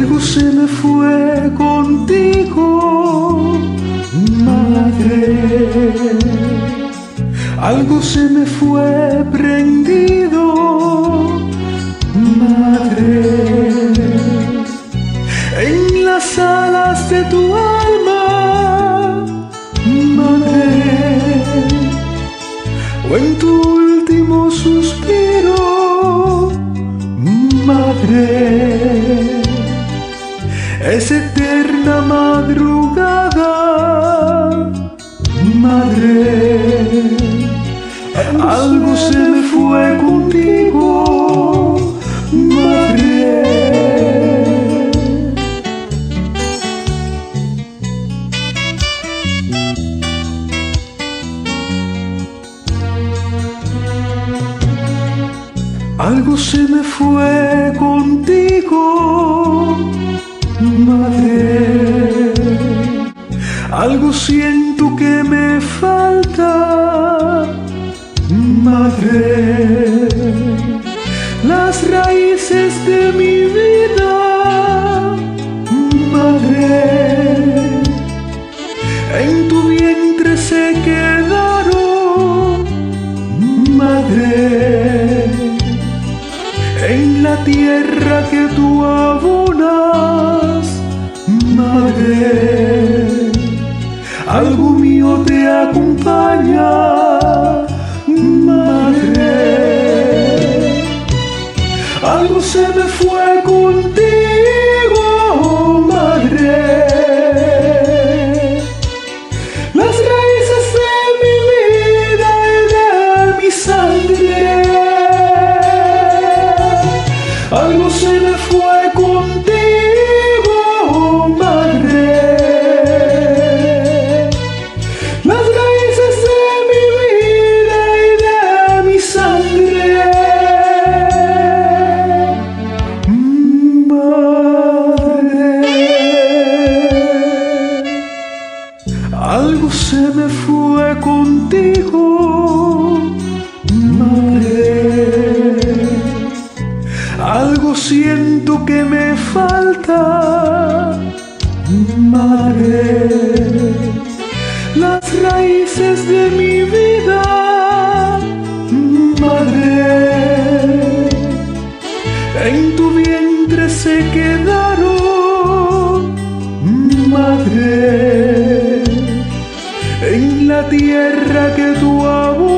Algo se me fue contigo, madre. Algo se me fue prendido, madre. En las alas de tu alma, madre. O en tu último suspiro, madre. Es eterna madrugada, madre. Algo se me fue contigo, madre. Algo se me fue contigo, madre. Algo siento que me falta, madre. Las raíces de mi vida, madre. En tu vientre se quedaron, madre. En la tierra que tú abonas, madre. Algo mío te acompaña, madre. Algo se me fue contigo, madre. Las raíces de mi vida y de mi sangre. Algo se me fue contigo, madre. Las raíces de mi vida y de mi sangre, madre. Algo se me fue contigo, madre. Algo siento que me falta, madre. Las raíces de mi vida, madre. En tu vientre se quedaron, madre. En la tierra que tú abonas,